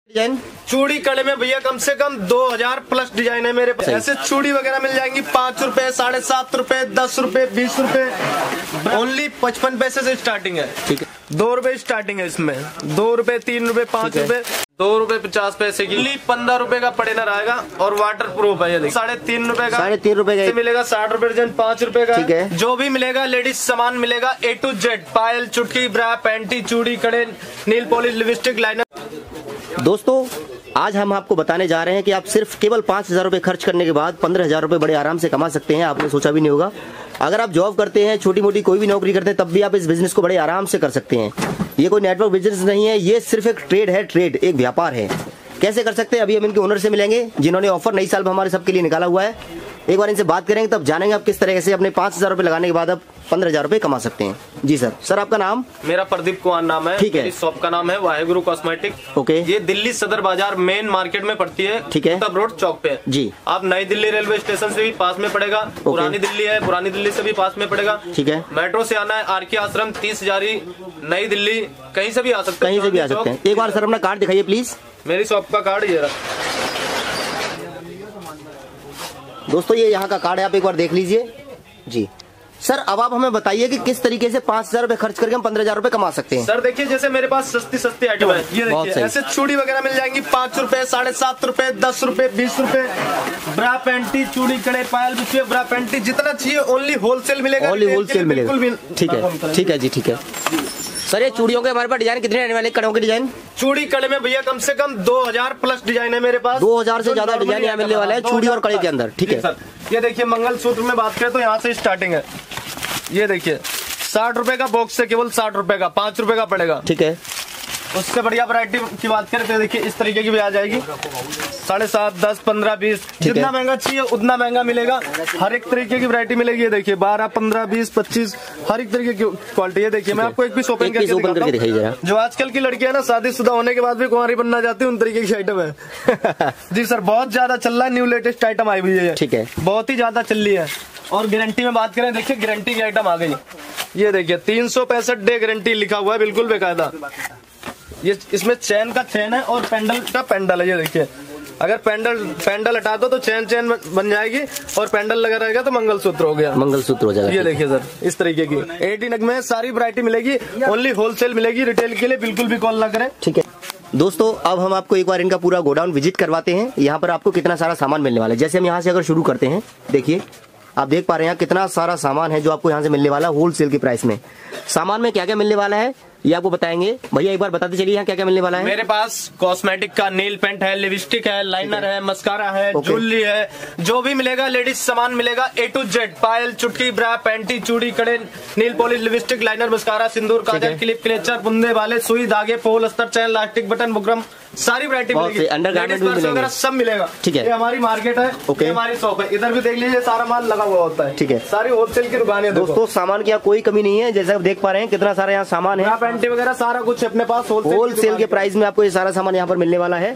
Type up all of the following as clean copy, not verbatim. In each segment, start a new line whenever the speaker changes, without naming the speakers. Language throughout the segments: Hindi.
डिजाइन
चूड़ी कड़े में भैया कम से कम 2000 प्लस डिजाइन है मेरे पास। ऐसे चूड़ी वगैरह मिल जाएंगी 5 रुपए, 7.5 रुपए, 10 रुपए, 20 रुपए, ओनली 55 पैसे से स्टार्टिंग है।
ठीक है,
2 रुपए स्टार्टिंग है इसमें, 2 रुपए, 3 रुपए, 5 रुपए, 2 रुपए 50 पैसे की 15 रुपए का पड़ेनर आएगा और वाटर प्रूफ है। ये देखिए 3.5 रुपए का,
3.5 रुपए का
मिलेगा। 60 रुपए डिजाइन 5 रुपए का।
ठीक है,
जो भी मिलेगा लेडीज सामान मिलेगा A to Z, पायल, चुटकी, ब्रा, पैंटी, चूड़ी, कड़े, नील पॉलिश, लिपस्टिक, लाइनर।
दोस्तों आज हम आपको बताने जा रहे हैं कि आप सिर्फ केवल 5,000 रुपए खर्च करने के बाद 15,000 रुपए बड़े आराम से कमा सकते हैं। आपने सोचा भी नहीं होगा। अगर आप जॉब करते हैं, छोटी मोटी कोई भी नौकरी करते हैं, तब भी आप इस बिजनेस को बड़े आराम से कर सकते हैं। ये कोई नेटवर्क बिजनेस नहीं है, ये सिर्फ एक ट्रेड है, एक व्यापार है। कैसे कर सकते हैं अभी हम इनके ओनर से मिलेंगे, जिन्होंने ऑफर नई साल में हमारे सबके लिए निकाला हुआ है। एक बार इनसे बात करेंगे तब जानेंगे आप किस तरह से अपने 5,000 रुपए लगाने के बाद आप 15,000 रुपए कमा सकते हैं। जी सर आपका नाम?
मेरा प्रदीप कुमार नाम है।
ठीक है।
मेरी शॉप का नाम है वाहेगुरु कॉस्मेटिक।
ओके।
ये दिल्ली सदर बाजार मेन मार्केट में पड़ती है।
ठीक है।
तब रोड चौक पे
जी।
आप नई दिल्ली रेलवे स्टेशन से भी पास में पड़ेगा, पुरानी दिल्ली है, पुरानी दिल्ली से भी पास में पड़ेगा।
ठीक है।
मेट्रो से आना है, RK आश्रम, 30 हजारी, नई दिल्ली, कहीं से भी आ सकते हैं।
कहीं से भी आ सकते हैं। एक बार सर अपना कार्ड दिखाइए प्लीज।
मेरी शॉप का कार्ड ये रहा।
दोस्तों ये यहाँ का कार्ड है, आप एक बार देख लीजिए। जी सर, अब आप हमें बताइए कि किस तरीके से 5,000 रुपए खर्च करके हम 15,000 रुपए कमा सकते हैं।
सर देखिए, जैसे मेरे पास सस्ती आइटम है। ये देखिए ऐसे चूड़ी वगैरह मिल जाएंगी 5 रुपए, 7.5 रुपए, 10 रुपए, 20 रुपए, ब्रा पैंटी, चूड़ी, कड़े, पायल, बिछुए, ब्रा पैंटी, जितना चाहिए ओनली होलसेल मिलेगा।
ओनली होलसेल मिलेगा। ठीक है, ठीक है जी, ठीक है। सर ये चूड़ियों के हमारे पास डिजाइन कितने रहने वाले? कड़ों के डिजाइन
चूड़ी कड़े में भैया कम से कम 2000 प्लस डिजाइन है मेरे पास।
2000 से ज्यादा डिजाइन यहाँ मिलने वाला है चूड़ी और कड़े के अंदर। ठीक है
सर। ये देखिए मंगलसूत्र में बात करें तो यहाँ से स्टार्टिंग है। ये देखिए 60 रुपए का बॉक्स से केवल 60 रुपए का, 5 रुपए का पड़ेगा।
ठीक है।
उससे बढ़िया वैरायटी की बात करें तो देखिए इस तरीके की भी आ जाएगी। 7.5, 10, 15, 20, जितना महंगा चाहिए उतना महंगा मिलेगा। हर एक तरीके की वैरायटी मिलेगी। ये देखिए 12, 15, 20, 25, हर एक तरीके की क्वालिटी। ये देखिए मैं आपको एक पीस ओपन करके दिखाइए। जो आजकल की लड़कियां ना शादीशुदा होने के बाद भी कुंवारी बनना चाहती है, उन तरीके की आइटम है। जी सर, बहुत ज्यादा चल रहा है, न्यू लेटेस्ट आइटम आई हुई है।
ठीक है,
बहुत ही ज्यादा चल रही है। और गारंटी में बात करें, देखिए गारंटी की आइटम आ गई। ये देखिए 365 डे गारंटी लिखा हुआ है, बिल्कुल बेकायदा। ये इसमें चैन का चैन है और पेंडल का पेंडल है। ये देखिए अगर पेंडल हटा दो तो चैन बन जाएगी और पेंडल लगा रहेगा तो मंगलसूत्र हो गया। मंगलसूत्र हो जाएगा। ये देखिए सर इस तरीके की 80 नग में सारी वैरायटी मिलेगी। ओनली होलसेल मिलेगी, रिटेल के लिए बिल्कुल भी कॉल ना करें।
ठीक है दोस्तों, अब हम आपको एक बार इनका पूरा गोडाउन विजिट करवाते हैं। यहाँ पर आपको कितना सारा सामान मिलने वाला है। जैसे हम यहाँ से अगर शुरू करते हैं, देखिए आप देख पा रहे हैं कितना सारा सामान है जो आपको यहाँ से मिलने वाला है होलसेल की प्राइस में। सामान में क्या क्या मिलने वाला है ये आपको बताएंगे। भैया एक बार बताते चलिए यहाँ क्या क्या मिलने वाला है।
मेरे पास कॉस्मेटिक का नील पेंट है, लिपस्टिक है, लाइनर है, मस्कारा है, ज्वेलरी है, जो भी मिलेगा लेडीज सामान मिलेगा A to Z, पायल, चुटकी, ब्रा, पैंटी, चूड़ी, कड़े, nail polish, lipstick, liner, mascara, सिंदूर, काजल, क्लिप, क्लेचर, बुंदे वाले, सुई, धागे, पोल, अस्तर, चैन, लास्टिक, बटन, बुकरम, सारी वैरायटी मिलेगी।
अंडरगारमेंट वगैरह
सब मिलेगा।
ठीक है,
ये हमारी मार्केट है, ये हमारी शॉप है। इधर भी देख लीजिए सारा माल लगा हुआ होता है। ठीक है, सारी होलसेल की दुकान है।
दोस्तों सामान की कोई कमी नहीं है। जैसे आप देख पा रहे हैं कितना सारा यहाँ सामान है,
पैंटी वगैरह सारा कुछ अपने पास
होलसेल के प्राइस में आपको ये सारा सामान यहाँ पर मिलने वाला है।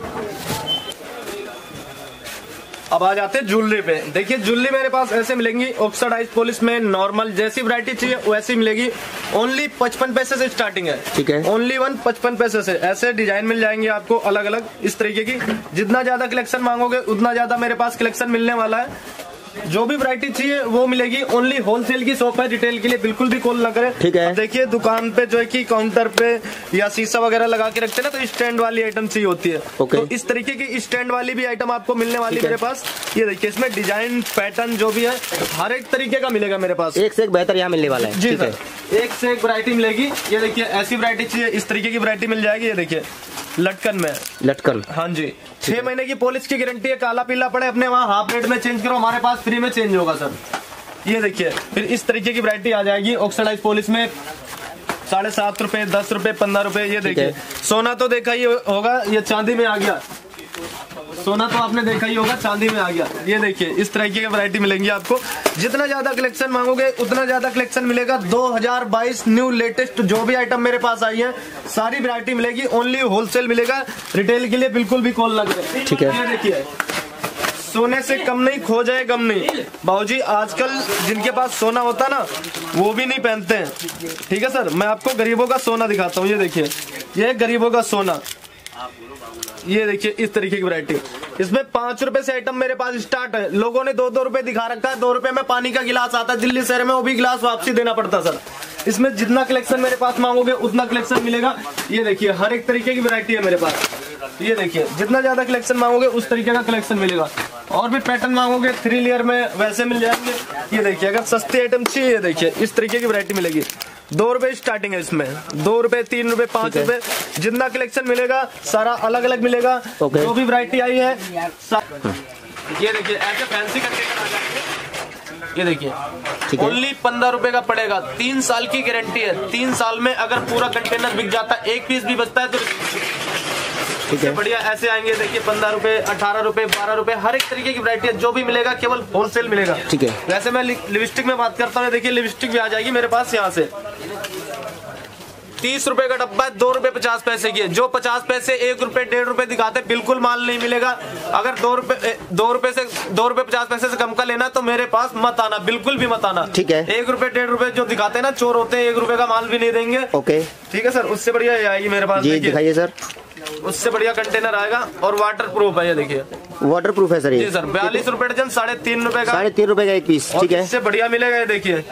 अब आ जाते हैं ज्वेलरी पे। देखिए ज्वेलरी मेरे पास ऐसे मिलेंगी ऑक्सीडाइज पॉलिश में, नॉर्मल जैसी वैरायटी चाहिए वैसी मिलेगी। ओनली 55 पैसे से स्टार्टिंग है। ठीक है, ओनली 55 पैसे से ऐसे डिजाइन मिल जाएंगे आपको अलग अलग इस तरीके की। जितना ज्यादा कलेक्शन मांगोगे उतना ज्यादा मेरे पास कलेक्शन मिलने वाला है। जो भी वैरायटी चाहिए वो मिलेगी। ओनली होलसेल की शॉप है, रिटेल के लिए बिल्कुल भी कॉल ना करें। ठीक है, देखिए दुकान पे जो है कि काउंटर पे या शीशा वगैरह लगा के रखते हैं ना, तो स्टैंड वाली आइटम चाहिए होती है। तो इस तरीके की स्टैंड वाली भी आइटम आपको मिलने वाली मेरे पास। ये देखिए इसमें डिजाइन पैटर्न जो भी है हर एक तरीके का मिलेगा मेरे पास। एक से एक बेहतर यहाँ मिलने वाला है। जी सर, एक से एक वैरायटी मिलेगी। ये देखिए ऐसी वैरायटी चाहिए इस तरीके की वैरायटी मिल जाएगी। ये देखिए लटकन में, लटकन, हाँ जी, 6 महीने की पॉलिश की गारंटी है। काला पीला पड़े अपने वहाँ हाफ रेट में चेंज करो, हमारे पास फ्री में चेंज होगा सर। ये देखिए फिर इस तरीके की वैरायटी आ जाएगी ऑक्सीडाइज पॉलिश में। 7.5 रुपए, 10 रुपए, 15 रुपए। ये देखिए सोना तो देखा ही होगा, ये चांदी में आ गया। सोना तो आपने देखा ही होगा, चांदी में आ गया। ये देखिए इस तरह की वैरायटी मिलेंगी आपको। जितना ज्यादा कलेक्शन मांगोगे उतना ज्यादा कलेक्शन मिलेगा। 2022 न्यू लेटेस्ट जो भी आइटम मेरे पास आई है सारी वैरायटी मिलेगी। ओनली होलसेल मिलेगा, रिटेल के लिए बिल्कुल भी कॉल ना करें। ठीक है, ये देखिए सोने से कम नहीं, खो जाए गम नहीं। बाबूजी आजकल जिनके पास सोना होता ना वो भी नहीं पहनते हैं। ठीक है सर, मैं आपको गरीबों का सोना दिखाता हूँ। ये देखिए ये गरीबों का सोना ये देखिए इस तरीके की वैरायटी, इसमें 5 रुपए से आइटम मेरे पास स्टार्ट है। लोगों ने 2-2 रुपए दिखा रखा है। 2 रुपए में पानी का गिलास आता है दिल्ली शहर में, वो भी गिलास वापसी देना पड़ता सर। इसमें जितना कलेक्शन मेरे पास मांगोगे उतना कलेक्शन मिलेगा। ये देखिए हर एक तरीके की वैरायटी है मेरे पास। ये देखिए जितना ज्यादा कलेक्शन मांगोगे उस तरीके का कलेक्शन मिलेगा। और भी पैटर्न मांगोगे 3 लेयर में वैसे मिल जाएंगे। ये देखिए अगर सस्ती आइटम चाहिए, ये देखिए इस तरीके की वैरायटी मिलेगी। 2 रुपए स्टार्टिंग है इसमें, 2 रुपए, 3 रुपए, 5 रुपए, जितना कलेक्शन मिलेगा सारा अलग अलग मिलेगा। जो भी वैरायटी आई है ये देखिए ऐसे फैंसी कंटेनर आ जाएंगे। ये देखिए ओनली 15 रुपए का पड़ेगा। 3 साल की गारंटी है। 3 साल में अगर पूरा कंटेनर बिक जाता है, एक पीस भी बचता है तो बढ़िया ऐसे आएंगे। देखिए 15 रुपए, 18 रुपए, 12 रुपए, हर एक तरीके की वैरायटी है। जो भी मिलेगा केवल होलसेल मिलेगा।
ठीक है।
वैसे मैं लिपस्टिक में बात करता हूँ। देखिए लिपस्टिक भी आ जाएगी मेरे पास यहाँ से। 30 रुपए का डब्बा है, 2 रुपए 50 पैसे की है। जो 50 पैसे 1 रुपए 1.5 रुपए दिखाते बिल्कुल माल नहीं मिलेगा। अगर 2 रुपए 50 पैसे से कम का लेना तो मेरे पास मत आना, बिल्कुल भी मत आना।
ठीक है।
1 रुपए 1.5 रुपए जो दिखाते हैं ना, चोर होते हैं, 1 रुपए का माल भी नहीं देंगे।
ओके
ठीक है सर। उससे बढ़िया ये आएगी मेरे पास।
जी दिखाइए सर।
उससे बढ़िया कंटेनर आएगा और वाटर प्रूफ है। ये देखिए
वाटर प्रूफ है सर। ये
जी सर 42 रुपए डजन, 3.5 रुपए का,
3.5 रुपए का एक पीस। ठीक है।
इससे बढ़िया मिलेगा। ये देखिए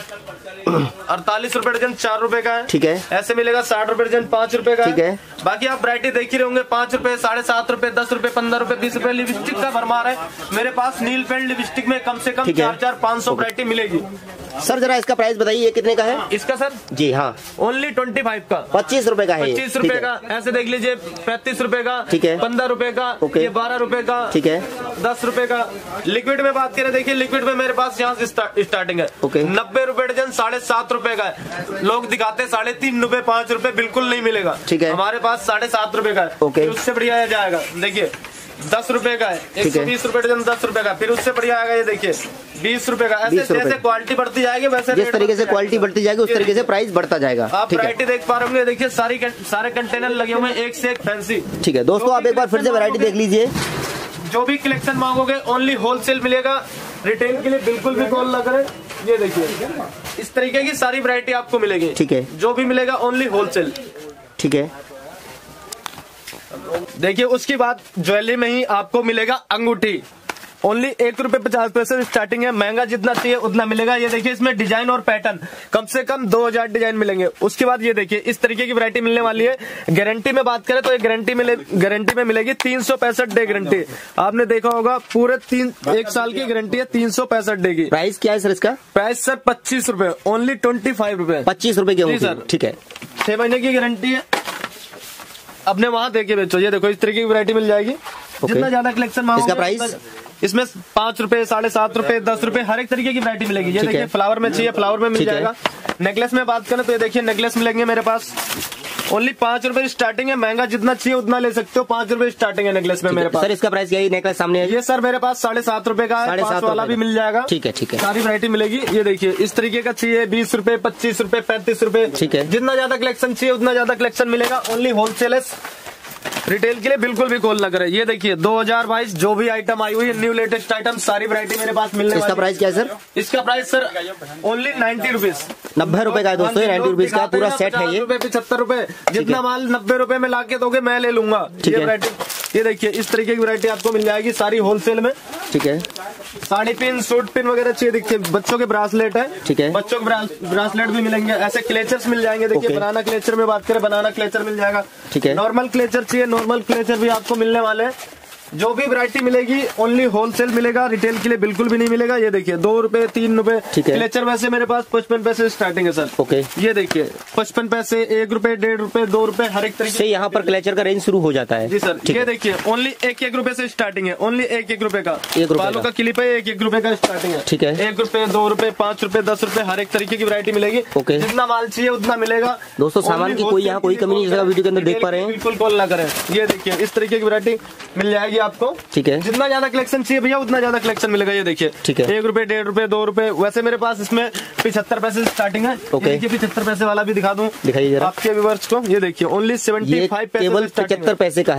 48 रुपए डजन, 4 रुपए का है।
ठीक है।
ऐसे मिलेगा 60 रुपए डजन, 5 रुपए का।
ठीक है।
बाकी आप वैरायटी देख ही रहे होंगे। 5 रुपए, 7.5 रुपए, 10 रुपए, 15 रुपए, 20 रुपए। लिपस्टिक का भरमार है मेरे पास। नील पेंट लिपस्टिक में कम से कम 400-500 वैरायटी मिलेगी।
सर जरा इसका प्राइस बताइए, ये कितने का है?
इसका सर
जी हाँ
ओनली 25 का,
25 रुपए का है।
25 रुपए का। ऐसे देख लीजिए 35 रुपए का।
ठीक है।
15 रुपए का।
ओके।
ये 12 रुपए का।
ठीक है।
10 रुपए का। लिक्विड में बात करें, देखिए लिक्विड में मेरे पास यहाँ से स्टार्टिंग है।
ओके।
90 रुपए डजन, 7.5 रुपए का है। लोग दिखाते 3.5 रुपए, 5 रुपए, बिल्कुल नहीं मिलेगा।
ठीक है।
हमारे पास 7.5 रुपए का है।
ओके।
उससे बढ़िया जाएगा। देखिए 10 रुपए का है, 120 रुपए डजन, 10 रुपए का। फिर उससे बढ़िया आएगा। ये देखिए 20 रुपए का। ऐसे जैसे क्वालिटी बढ़ती जाएगी वैसे
जिस तरीके से क्वालिटी बढ़ती जाएगी उस तरीके से प्राइस बढ़ता जाएगा।
आप वैरायटी देख पा रहे होंगे। देखिए सारे कंटेनर लगे हुए हैं, एक से एक फैंसी।
ठीक है दोस्तों, आप एक बार फिर से वैरायटी देख लीजिए।
जो भी कलेक्शन मांगोगे ओनली होलसेल मिलेगा। रिटेल के लिए बिल्कुल भी कॉल ना करें। ये देखिए इस तरीके की सारी वैरायटी आपको मिलेगी।
ठीक है।
जो भी मिलेगा ओनली होलसेल।
ठीक है।
देखिए उसकी बात ज्वेलरी में ही आपको मिलेगा अंगूठी। ओनली 1 रुपए 50 पैसे स्टार्टिंग है। महंगा जितना चाहिए उतना मिलेगा। ये देखिए इसमें डिजाइन और पैटर्न कम से कम 2000 डिजाइन मिलेंगे। उसके बाद ये देखिए इस तरीके की वैरायटी मिलने वाली है। गारंटी में बात करें तो ये गारंटी में मिलेगी 365 डे गारंटी। आपने देखा होगा पूरे 1 साल की गारंटी है 365 डे की।
प्राइस क्या है सर इसका?
प्राइस सर 25 रुपए, ओनली 25 रुपए।
25 रुपए की
जी सर।
ठीक है।
6 महीने की गारंटी है। अपने वहां देखे बेचो। ये देखो इस तरीके की वैरायटी मिल जाएगी। जितना ज्यादा कलेक्शन मांगोगे।
इसका प्राइस
इसमें 5 रुपए, 7.5 रुपए, 10 रुपए, हर एक तरीके की वैरायटी मिलेगी। ये देखिए फ्लावर में चाहिए फ्लावर में मिल जाएगा। नेकलेस में बात करें तो ये देखिए नेकलेस मिलेंगे मेरे पास। ओनली 5 रुपए स्टार्टिंग है। महंगा जितना चाहिए उतना ले सकते हो। 5 रुपए स्टार्टिंग है नेकलेस में मेरे पास।
सर इसका प्राइस यही नेकलेस सामने है?
ये सर मेरे पास 7.5 रुपए का है। 5 वाला भी मिल जाएगा।
ठीक है। ठीक है।
सारी वैरायटी मिलेगी। ये देखिए इस तरीके का चाहिए 20 रुपए, 25 रुपए, 35 रुपए।
ठीक है।
जितना ज्यादा कलेक्शन चाहिए उतना ज्यादा कलेक्शन मिलेगा। ओनली होलसेल है। रिटेल के लिए बिल्कुल भी कॉल ना करें। ये देखिए 2022 जो भी आइटम आई हुई है, न्यू लेटेस्ट आइटम, सारी वैरायटी मेरे पास मिलने वाली है।
इसका प्राइस क्या है सर?
इसका प्राइस सर ओनली 90 रुपीज,
90 रुपए का है दोस्तों। 90 रुपीज का पूरा सेट है ये।
75 रुपए, जितना माल 90 रुपए में लाके दोगे मैं ले लूंगा। ये वैरायटी ये देखिए इस तरीके की वैरायटी आपको मिल जाएगी सारी होलसेल में।
ठीक है।
साड़ी पिन, सूट पिन वगैरह चाहिए। देखिए बच्चों के ब्रासलेट है।
ठीक है।
बच्चों के ब्रासलेट भी मिलेंगे। ऐसे क्लेचर्स मिल जाएंगे। देखिए बनाना क्लेचर में बात करें, बनाना क्लेचर मिल जाएगा।
ठीक है।
नॉर्मल क्लेचर चाहिए, नॉर्मल क्लेचर भी आपको मिलने वाले हैं। जो भी वैरायटी मिलेगी ओनली होलसेल मिलेगा। रिटेल के लिए बिल्कुल भी नहीं मिलेगा। ये देखिए 2 रुपए, 3 रुपए। क्लेचर वैसे मेरे पास 55 पैसे स्टार्टिंग है सर।
ओके।
ये देखिए 55 पैसे, 1 रुपए, 1.5 रुपए, 2 रुपए, हर एक तरीके
से यहाँ पर क्लेचर का रेंज शुरू हो जाता है।
जी सर। ये देखिए ओनली 1 रुपए से स्टार्टिंग है। ओनली 1 रुपए का। बालों का क्लिप है, 1 रुपए का स्टार्टिंग है।
ठीक है।
1 रुपए, 2 रुपए, 5 रुपए, 10 रुपए, हर एक तरीके की वैरायटी मिलेगी।
ओके।
जितना माल चाहिए उतना मिलेगा
दोस्तों। सामान की कोई यहाँ कोई कमी नहीं, जैसा वीडियो के अंदर देख पा रहे हैं।
बिल्कुल कॉल ना करें। ये देखिए इस तरीके की वैरायटी मिल जाएगी आपको।
ठीक है।
जितना ज्यादा कलेक्शन चाहिए भैया उतना ज्यादा कलेक्शन मिलेगा। ये देखिए।
ठीक है।
1 रुपए, 1.5 रुपए, 2 रुपए। वैसे मेरे पास इसमें 75 पैसे स्टार्टिंग है।
ओके।
75 पैसे वाला भी दिखा दूं,
दिखाइए जरा
आपके व्यूअर्स को। ये देखिए ओनली 75 पैसे,
केवल 75 पैसे का है।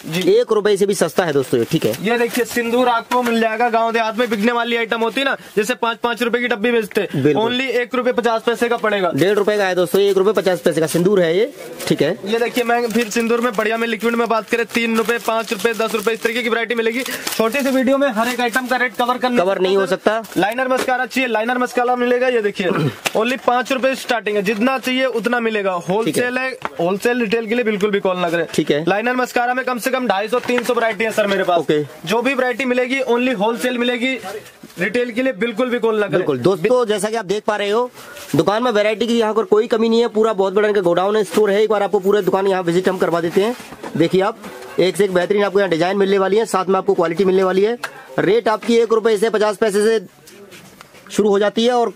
₹1 से भी सस्ता है दोस्तों ये, ठीक है।
ये देखिए सिंदूर आपको मिल जाएगा, गांव देहात में बिकने वाली आइटम होती है ना, जैसे 5-5 रुपए की डब्बी बेचते, ओनली ₹1.50 का पड़ेगा।
₹1.5 का है दोस्तों, ₹1.50 का सिंदूर है ये, ठीक है।
ये देखिए मैं फिर सिंदूर में बढ़िया में लिक्विड में बात करें ₹3, ₹5, ₹10 इस तरीके की वैरायटी मिलेगी। छोटी सी वीडियो में हर एक आइटम का रेट कवर नहीं
हो सकता।
लाइनर मस्कारा चाहिए, लाइनर मस्कारा मिलेगा। ये देखिए ओनली ₹5 स्टार्टिंग है, जितना चाहिए उतना मिलेगा। होलसेल है, होलसेल रिटेल के लिए बिल्कुल भी कॉल ना करें, ठीक है। लाइनर मस्कारा में कम से कम 250-300 वैरायटी है सर मेरे पास। जो भी वैरायटी मिलेगी ओनली होलसेल मिलेगी, रिटेल के लिए बिल्कुल भी कॉल ना करें।
बिल्कुल दोस्तों, जैसा कि आप देख पा रहे हो दुकान में वैरायटी की यहाँ पर कोई कमी नहीं है, पूरा बहुत बड़ा इनका गोडाउन है, स्टोर है। एक बार आपको पूरा दुकान यहाँ विजिट हम करवा देते हैं। देखिए आप एक से एक बेहतरीन आपको यहाँ डिजाइन मिलने वाली है, साथ में आपको क्वालिटी मिलने वाली है। रेट आपकी ₹1 से 50 पैसे से शुरू हो जाती है, और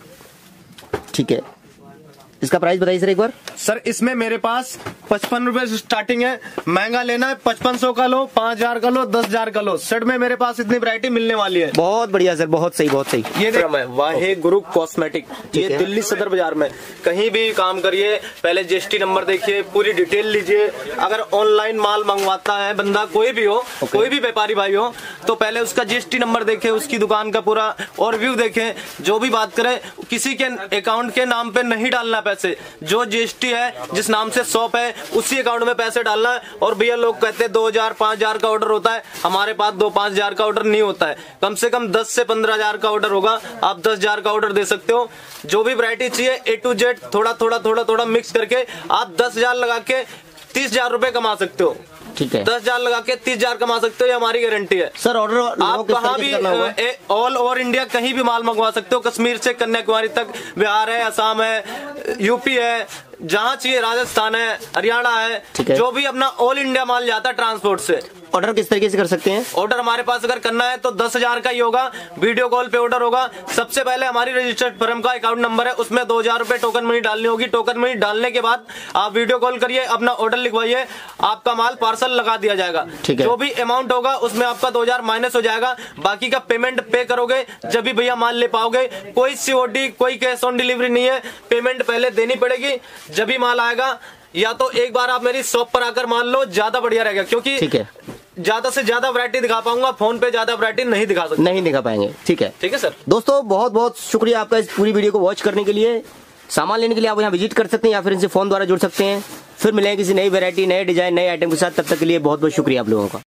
ठीक है। इसका प्राइस बताइए सर एक बार।
सर इसमें मेरे पास ₹55 से स्टार्टिंग है, महंगा लेना है 5500 का लो, 5000 का लो, 10,000 का लो, सेट में मेरे पास इतनी वैरायटी मिलने वाली है।
बहुत बढ़िया सर, बहुत सही, बहुत सही।
ये वाहे गुरु कॉस्मेटिक, ये दिल्ली सदर बाजार में कहीं भी काम करिए, पहले GST नंबर देखिए, पूरी डिटेल लीजिए। अगर ऑनलाइन माल मंगवाता है बंदा, कोई भी हो, कोई भी व्यापारी भाई हो, तो पहले उसका GST नंबर देखे, उसकी दुकान का पूरा ओवरव्यू देखे। जो भी बात करे, किसी के अकाउंट के नाम पे नहीं डालना पैसे, जो GST है, जिस नाम से शॉप है, उसी अकाउंट में पैसे डालना है। और भैया लोग कहते हैं 2000 5000 का ऑर्डर होता है, हमारे पास 2-5 हजार का ऑर्डर नहीं होता है, कम से कम 10 से 15 हजार का ऑर्डर होगा। आप 10,000 का ऑर्डर दे सकते हो। जो भी वैरायटी चाहिए A to Z थोड़ा मिक्स करके आप 10,000 लगा के 30,000 रुपए कमा सकते हो, ठीक है। 10,000 लगा के 30,000 कमा सकते हो, ये हमारी गारंटी है
सर। ऑर्डर
आप कहाँ भी ऑल ओवर इंडिया कहीं भी माल मंगवा सकते हो, कश्मीर से कन्याकुमारी तक, बिहार है, असम है, यूपी है, जहाँ चाहिए, राजस्थान है, हरियाणा है, जो भी अपना ऑल इंडिया माल जाता है ट्रांसपोर्ट से।
ऑर्डर किस तरीके से कर सकते हैं?
ऑर्डर हमारे पास अगर करना है तो 10,000 का ही होगा, वीडियो कॉल पे ऑर्डर होगा। सबसे पहले हमारी रजिस्टर्ड फर्म का अकाउंट नंबर है, उसमें 2,000 रुपए टोकन मनी डालनी होगी। टोकन मनी डालने के बाद आप वीडियो कॉल करिए, अपना ऑर्डर लिखवाइए, आपका माल पार्सल लगा दिया जाएगा। जो भी अमाउंट होगा उसमें आपका 2,000 माइनस हो जाएगा, बाकी का पेमेंट पे करोगे जब भी भैया माल ले पाओगे। कोई COD, कोई कैश ऑन डिलीवरी नहीं है, पेमेंट पहले देनी पड़ेगी, जब भी माल आएगा। या तो एक बार आप मेरी शॉप पर आकर मान लो, ज्यादा बढ़िया रहेगा, क्योंकि ज्यादा से ज्यादा वैरायटी दिखा पाऊंगा, फोन पे ज्यादा वैरायटी नहीं दिखा सकता,
नहीं दिखा पाएंगे, ठीक है।
ठीक है सर।
दोस्तों बहुत बहुत शुक्रिया आपका इस पूरी वीडियो को वॉच करने के लिए। सामान लेने के लिए आप यहाँ विजिट कर सकते हैं या फिर इनसे फोन द्वारा जुड़ सकते हैं। फिर मिलेंगे किसी नई वैरायटी, नए डिजाइन, नए आइटम के साथ। तब तक के लिए बहुत बहुत शुक्रिया आप लोगों का।